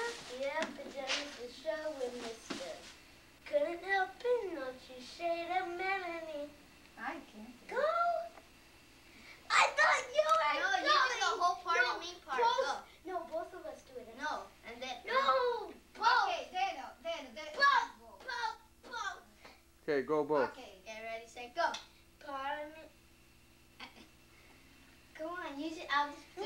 the epidemic is showing, mister. Couldn't help it, not your shade of melanin. I can't. Go! I thought you were No, you do the whole part and me part. Go. No, both of us do it. No, and then... No! Okay, Dano. Both! Okay, go both. Okay, get ready, set, go. Pardon me. Come on, use it out. No!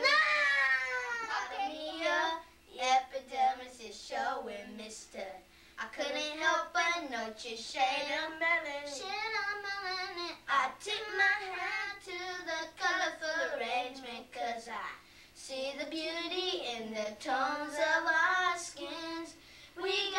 Okay. The epidemic is showing, mister. I couldn't help but note your shade of melanin. I tip my hat to the colorful arrangement, 'cause I see the beauty in the tones of our skins. We